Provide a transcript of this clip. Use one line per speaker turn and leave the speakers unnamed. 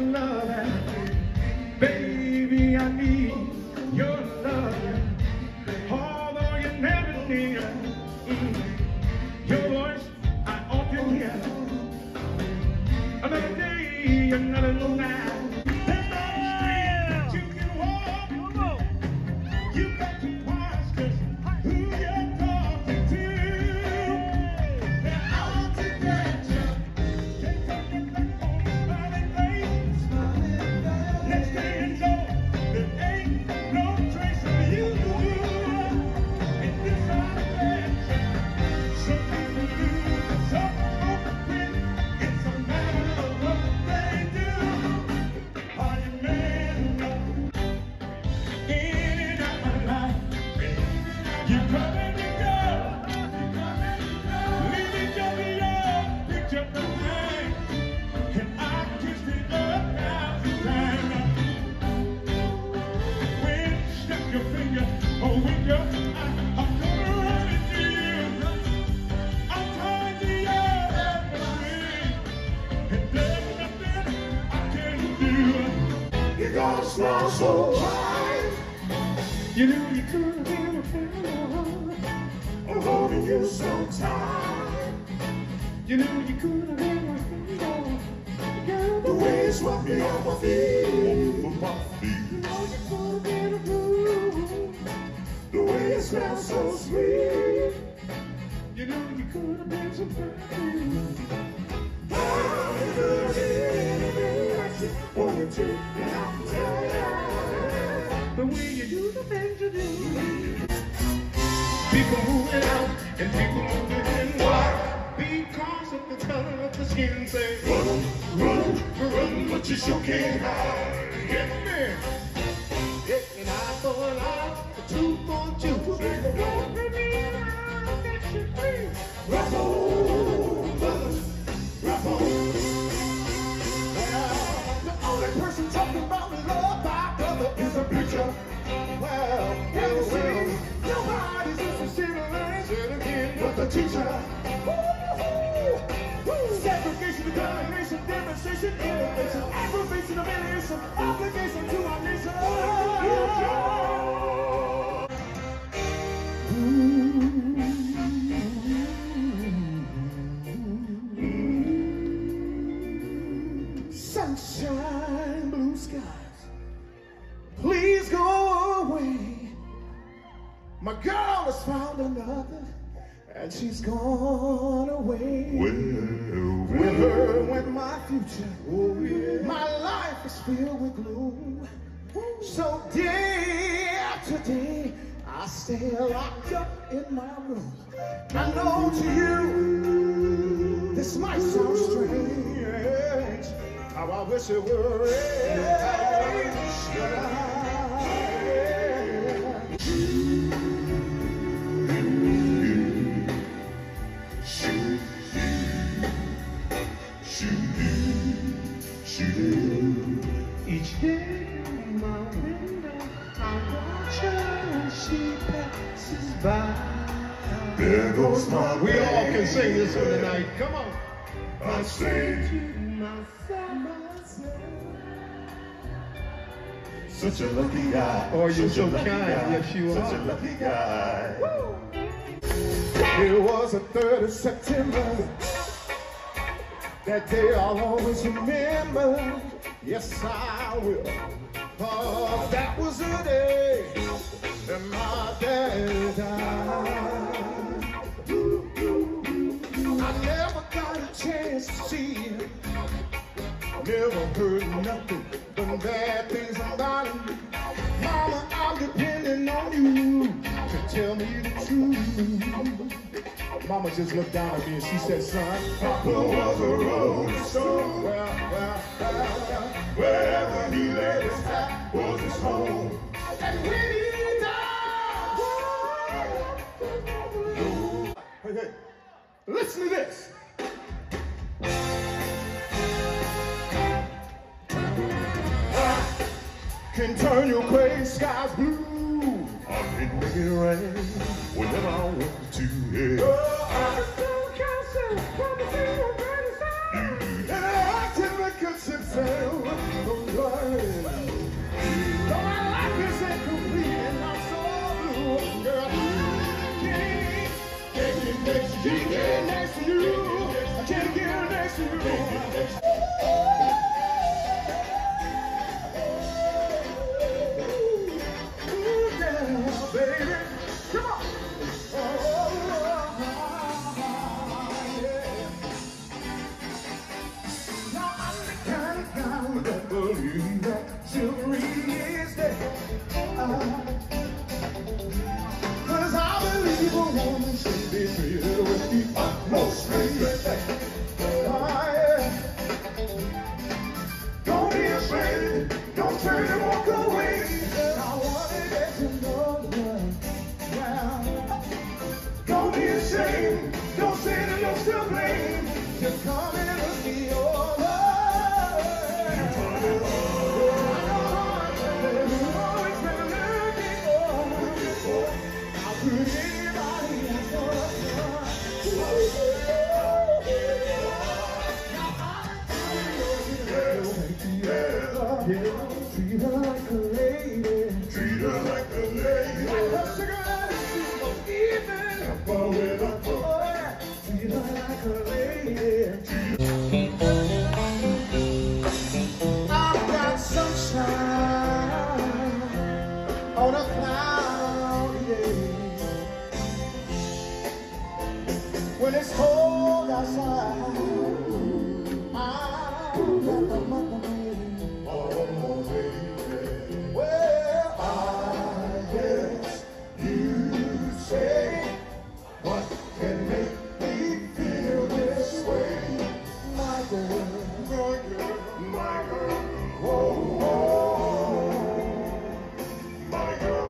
love, baby, I need your love. Although you never near, your voice I often hear. Another day, another night.
Smile so bright.
You knew you could have been a friend.
I'm holding you so tight.
You knew you could have been a friend.
The way it swept me off my feet.
You know you could have been a blue.
The way it smells so sweet.
You knew you could have been some friend.
Wanted to,
the way you do the things you do. People moving out and people moving in. Why? Because of the color of the skin. Say,
run, but you sure can't hide.
Get me. And I for an eye, a two for two. Don't let me out, that's your dream.
Rock on, brothers, rock on.
The only person talking about love, my brother, is a preacher. Well, nobody's interested in learning. Say it again, but the teacher. Segregation, determination, demonstration, innovation, aggravation of alienation, obligation to our nation. Sunshine, blue skies, please go away. My girl has found another, and she's gone away. With her went my future. Oh, yeah. My life is filled with gloom. So day after day, I stay locked up in my room. I know to you, this might sound strange. How I wish it were each day in my window, I watch her as she passes by.
There goes my
We all can sing this one tonight. Come on.
I say
To myself,
such a lucky guy.
Oh, you're
such
so
a lucky
kind.
guy.
Yes, you
Such
are.
a lucky guy.
It was the 3rd of September. That day I'll always remember. Yes, I will. Oh, that was the day that my dad died. I never got a chance to see him. Never heard nothing but bad things about him. Mama, I'm depending on you to tell me the truth. Mama just looked down at me and she said, son,
Papa was a rolling stone.
well.
Wherever he laid his hat was his home.
And when he died, hey, listen to this. Can turn your gray skies blue.
I can make it rain whenever I want to. Yeah.
And I can make a sail next to you, boy. Ooh, yeah, baby. Come on. Oh, yeah. Now I'm the kind of guy that believes that chivalry is dead. Cause I believe a woman should be treated with the utmost respect. Oh, yeah. Don't be afraid, don't turn and walk away. I want to get to know you well. Don't be ashamed, don't say that you're still blame. Just come and look me over. Treat her like a lady.
Treat her like a lady.
Like a cigarette, she's even.
Up with a
Treat her like a lady.